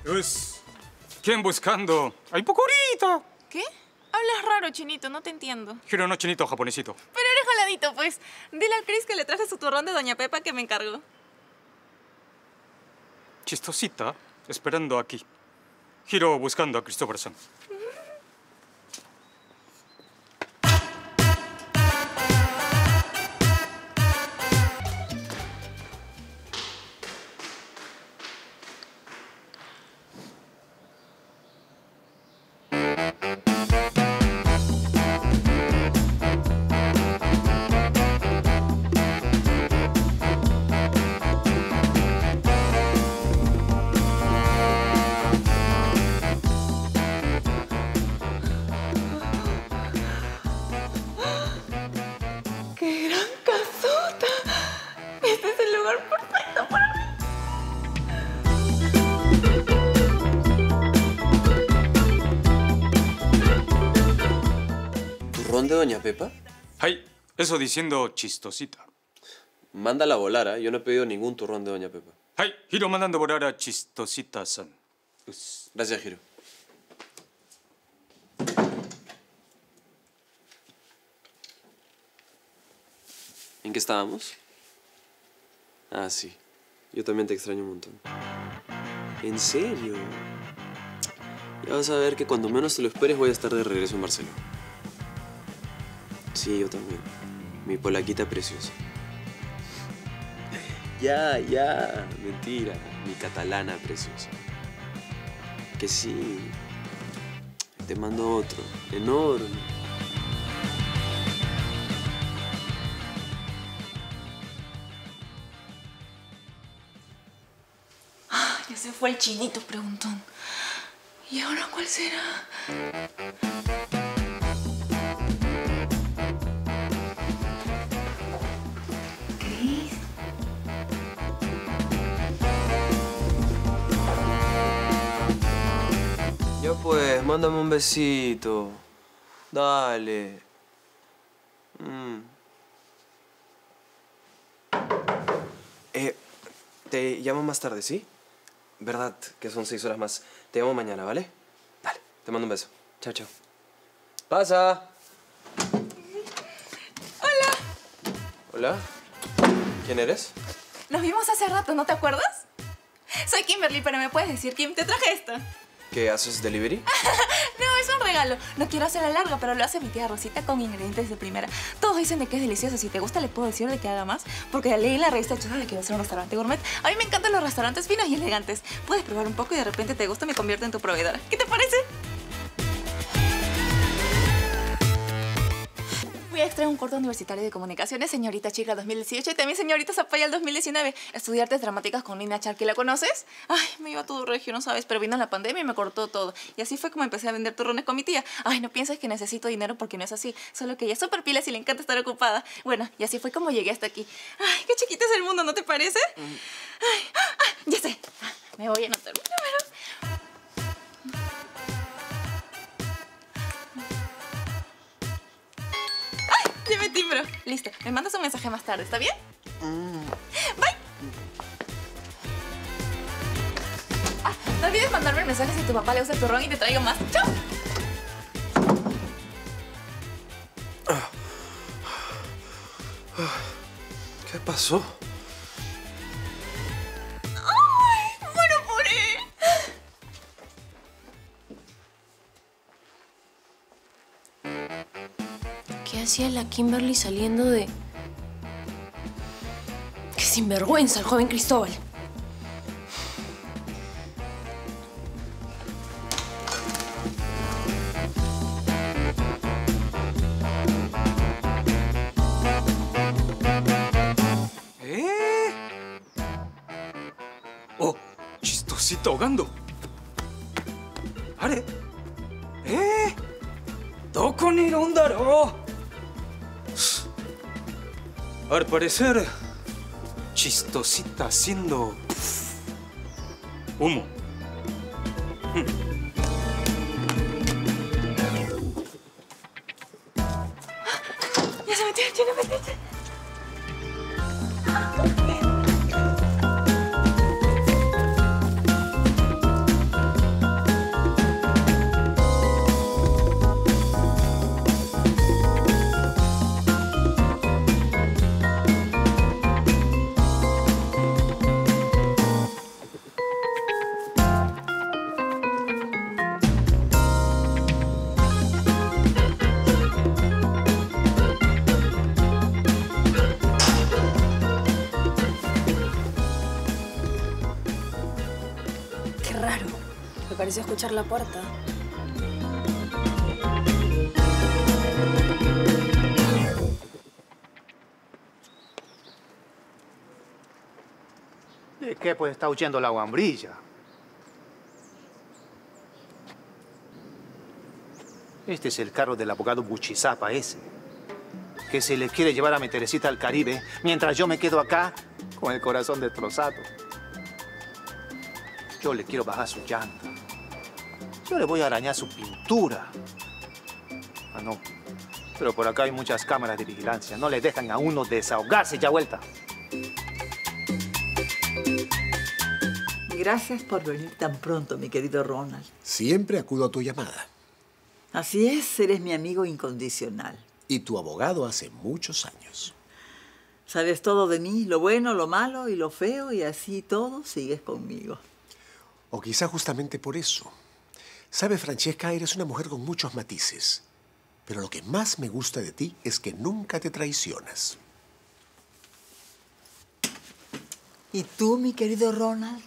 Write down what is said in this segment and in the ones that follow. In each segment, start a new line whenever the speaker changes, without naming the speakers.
Pues, ¿quién buscando? ¡Ay, pocorita!
¿Qué? Hablas raro, chinito, no te entiendo.
Giro no chinito, japonesito.
Pero eres jaladito, pues. Dile al Chris que le traje su turrón de Doña Pepa que me encargó.
Chistosita, esperando aquí. Giro buscando a Christopher San.
¡Qué gran casota! Este es el lugar perfecto para mí.
¿Turrón de Doña Pepa?
Ay, eso diciendo chistosita.
Mándala a volar, ¿eh? Yo no he pedido ningún turrón de Doña Pepa.
Ay, Giro mandando volar a Chistosita San.
Gracias, Giro. ¿En qué estábamos? Ah, sí. Yo también te extraño un montón. ¿En serio? Ya vas a ver que cuando menos te lo esperes voy a estar de regreso en Barcelona. Sí, yo también. Mi polaquita preciosa. Ya. Mentira. Mi catalana preciosa. Que sí. Te mando otro. Enorme.
Ya se fue el chinito, preguntón. ¿Y ahora cuál será? Chris.
Ya pues, mándame un besito. Dale. Te llamo más tarde, ¿sí? Verdad que son 6 horas más. Te llamo mañana, ¿vale? Dale, te mando un beso. Chao, chao. ¡Pasa!
Hola.
¿Hola? ¿Quién eres?
Nos vimos hace rato, ¿no te acuerdas? Soy Kimberly, pero me puedes decir, Kim, te traje esto.
¿Qué haces delivery?
No, es un regalo. No quiero hacerla larga, pero lo hace mi tía Rosita con ingredientes de primera. Todos dicen de que es delicioso. Si te gusta, le puedo decir de que haga más. Porque ya leí en la revista Choza de que va a ser un restaurante gourmet. A mí me encantan los restaurantes finos y elegantes. Puedes probar un poco y de repente te gusta y me convierto en tu proveedora. ¿Qué te parece? Voy a extraer un corto universitario de comunicaciones, señorita Chica 2018 y también señorita Zapaya el 2019. Estudié artes dramáticas con Nina Charqui, ¿la conoces? Ay, me iba todo regio, no sabes, pero vino la pandemia y me cortó todo. Y así fue como empecé a vender turrones con mi tía. Ay, no pienses que necesito dinero porque no es así, solo que ella es súper pilas y le encanta estar ocupada. Bueno, y así fue como llegué hasta aquí. Ay, qué chiquito es el mundo, ¿no te parece? Ay, ya sé. Me voy a anotar mi número. Ya me timbro. Listo. Me mandas un mensaje más tarde, ¿está bien? Bye. No olvides mandarme el mensaje si tu papá le usa el turrón y te traigo más. ¡Chao!
¿Qué pasó?
¡Ay! ¡Muero por él!
¿Qué hacía la Kimberly saliendo de...? ¡Qué sinvergüenza el joven Cristóbal!
Oh, chistosita ahogando. ¿Are? ¿Dónde ni irundaro? Al parecer, chistosita haciendo humo.
Ya se metió, ya no metiste.
Qué raro. Me pareció escuchar la puerta.
¿De qué? Pues está huyendo la guambrilla. Este es el carro del abogado Buchizapa ese, que se le quiere llevar a mi Teresita al Caribe mientras yo me quedo acá con el corazón destrozado. Yo le quiero bajar su llanta. Yo le voy a arañar su pintura. Ah, no. Pero por acá hay muchas cámaras de vigilancia. No le dejan a uno desahogarse. Ya vuelta.
Gracias por venir tan pronto, mi querido Ronald.
Siempre acudo a tu llamada.
Así es, eres mi amigo incondicional.
Y tu abogado hace muchos años.
Sabes todo de mí, lo bueno, lo malo y lo feo, y así todo sigues conmigo.
O quizá justamente por eso. Sabes, Francesca, eres una mujer con muchos matices. Pero lo que más me gusta de ti es que nunca te traicionas.
¿Y tú, mi querido Ronald?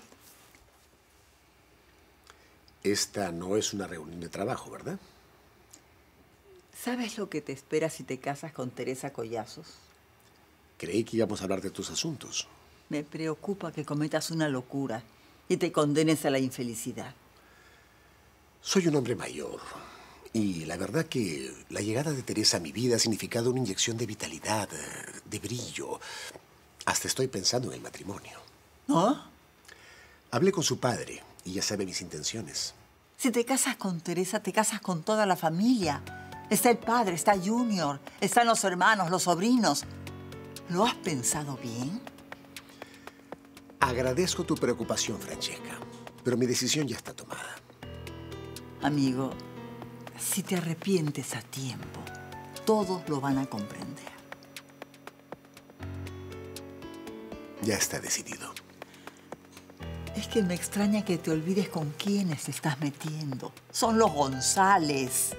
Esta no es una reunión de trabajo, ¿verdad?
¿Sabes lo que te espera si te casas con Teresa Collazos?
Creí que íbamos a hablar de tus asuntos.
Me preocupa que cometas una locura y te condenes a la infelicidad.
Soy un hombre mayor. Y la verdad que la llegada de Teresa a mi vida ha significado una inyección de vitalidad, de brillo. Hasta estoy pensando en el matrimonio.
¿No?
Hablé con su padre y ya sabe mis intenciones.
Si te casas con Teresa, te casas con toda la familia. Está el padre, está Junior, están los hermanos, los sobrinos. ¿Lo has pensado bien?
Agradezco tu preocupación, Francesca, pero mi decisión ya está tomada.
Amigo, si te arrepientes a tiempo, todos lo van a comprender.
Ya está decidido.
Es que me extraña que te olvides con quiénes te estás metiendo. Son los González.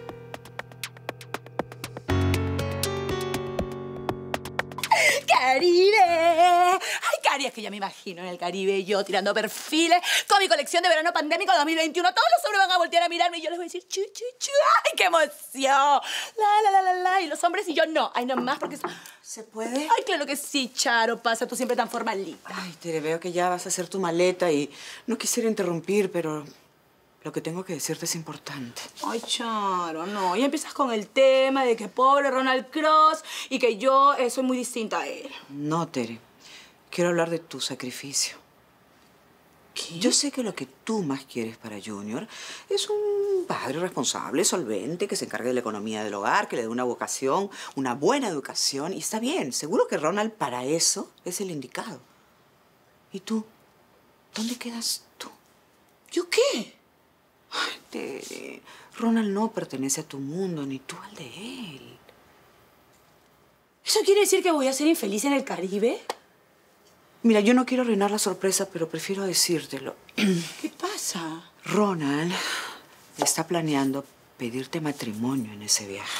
¡Caribe! ¡Ay, Cari! Es que ya me imagino en el Caribe yo tirando perfiles con mi colección de verano pandémico 2021. Todos los hombres van a voltear a mirarme y yo les voy a decir chu, chu, chu. ¡Ay, qué emoción! La. Y los hombres y yo no. Ay, no más porque...
¿Se puede?
Ay, claro que sí, Charo. Pasa tú siempre tan formalita.
Ay, Tere, veo que ya vas a hacer tu maleta y no quisiera interrumpir, pero lo que tengo que decirte es importante.
Ay, Charo, no. Ya empiezas con el tema de que pobre Ronald Cross y que yo soy muy distinta a él.
No, Tere. Quiero hablar de tu sacrificio.
¿Qué?
Yo sé que lo que tú más quieres para Junior es un padre responsable, solvente, que se encargue de la economía del hogar, que le dé una vocación, una buena educación. Y está bien, seguro que Ronald para eso es el indicado. ¿Y tú? ¿Dónde quedas tú?
¿Yo qué?
Ay, Tere, Ronald no pertenece a tu mundo, ni tú al de él.
¿Eso quiere decir que voy a ser infeliz en el Caribe?
Mira, yo no quiero arruinar la sorpresa, pero prefiero decírtelo.
¿Qué pasa?
Ronald está planeando pedirte matrimonio en ese viaje.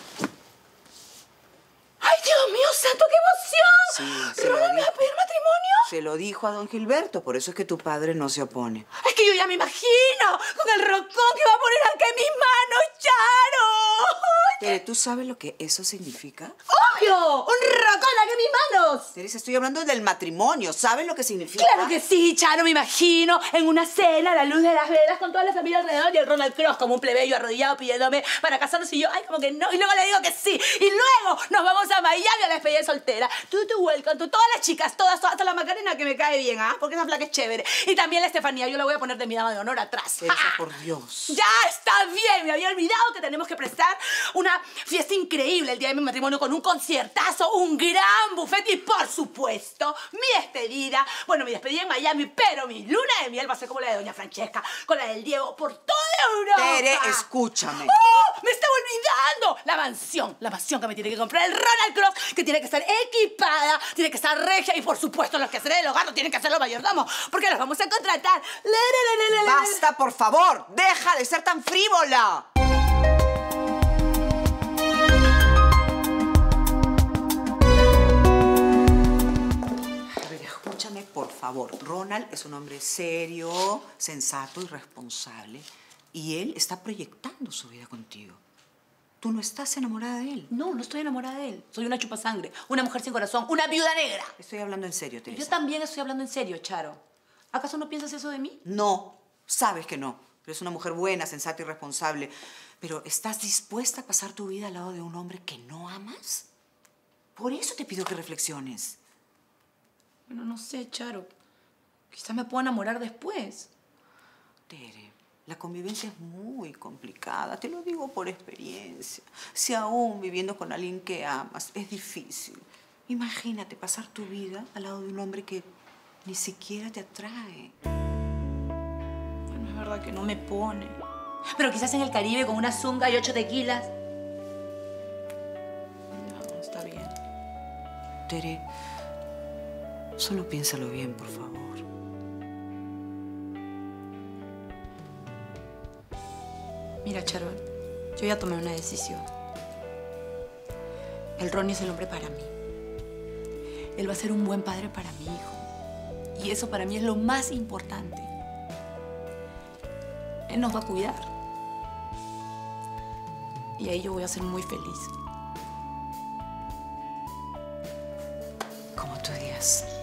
¡Ay, Dios mío santo, qué emoción!
Sí, se lo
¿Ronald me va a
dijo.
pedir matrimonio?
Se lo dijo a don Gilberto, por eso es que tu padre no se opone.
Es que yo ya me imagino con el rocón que va a poner acá en mis manos, Charo.
Tere, ¿tú sabes lo que eso significa?
¡Obvio! ¡Un rocón acá en mis manos!
Teresa, estoy hablando del matrimonio. ¿Sabes lo que significa?
Claro que sí, Charo, me imagino en una cena a la luz de las velas con toda la familia alrededor y el Ronald Cross como un plebeyo arrodillado pidiéndome para casarnos y yo, ay, como que no. Y luego le digo que sí. Y luego nos vamos a Miami a la despedida soltera. Tú, welcome, tú, todas las chicas, todas, hasta la Macarena que me cae bien, ¿ah? Porque esa flaca es chévere. Y también la Estefanía, yo la voy a poner de mi dama de honor atrás.
Teresa,
¡Ah!
por Dios.
Ya está bien, me había olvidado que tenemos que prestar una fiesta increíble el día de mi matrimonio con un conciertazo, un gran buffet y, por supuesto, mi despedida. Bueno, mi despedida en Miami, pero mi luna de miel va a ser como la de doña Francesca, con la del Diego por toda Europa.
Tere, escúchame.
¡Oh! ¡Me estaba olvidando! La mansión que me tiene que comprar el Ronald Cross, que tiene que estar equipada, tiene que estar regia y, por supuesto, los quehaceres del hogar no tienen que hacer los mayordomos, porque los vamos a contratar.
Basta, por favor. Deja de ser tan frívola. A ver, escúchame escúchame, por favor. Ronald es un hombre serio, sensato y responsable. Y él está proyectando su vida contigo. ¿Tú no estás enamorada de él?
No, no estoy enamorada de él. Soy una chupasangre, una mujer sin corazón, una viuda negra.
Estoy hablando en serio, Teresa.
Yo también estoy hablando en serio, Charo. ¿Acaso no piensas eso de mí?
No, sabes que no. Eres una mujer buena, sensata y responsable. Pero ¿estás dispuesta a pasar tu vida al lado de un hombre que no amas? Por eso te pido que reflexiones.
Bueno, no sé, Charo. Quizás me pueda enamorar después.
Tere, la convivencia es muy complicada. Te lo digo por experiencia. Si aún viviendo con alguien que amas es difícil. Imagínate pasar tu vida al lado de un hombre que ni siquiera te atrae.
Bueno, es verdad que no me pone. Pero quizás en el Caribe con una zunga y 8 tequilas. No, está bien.
Tere, solo piénsalo bien, por favor.
Mira, Charo, yo ya tomé una decisión. El Ronnie es el hombre para mí. Él va a ser un buen padre para mi hijo. Y eso para mí es lo más importante. Él nos va a cuidar. Y ahí yo voy a ser muy feliz.
Como tú digas.